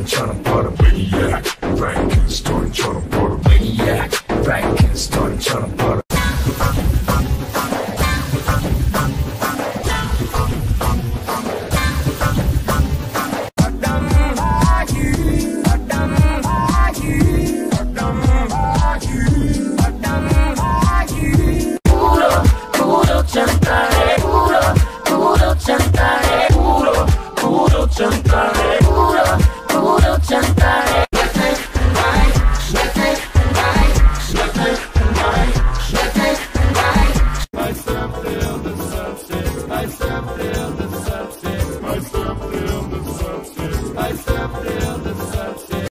Frankenstein, trying to put a maniac. Frankenstein, trying to put a I stepped